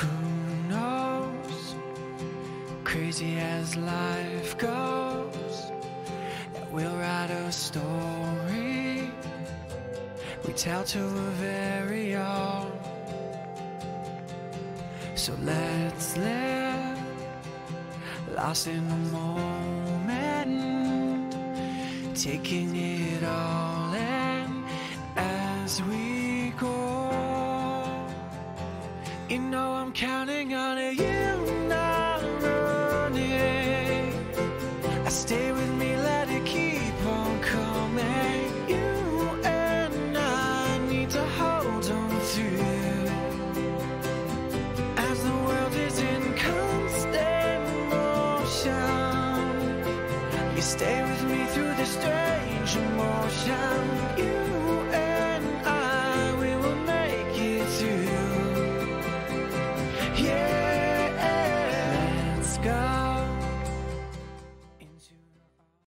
Who knows, crazy as life goes, that we'll write a story we tell to a very own. So let's live, lost in the moment, taking it all in as we go. You know I'm counting on you, not running. I stay with me, let it keep on coming. You and I need to hold on through, as the world is in constant motion. You stay with me through the strange emotion. You and I, we will make it through. Yeah.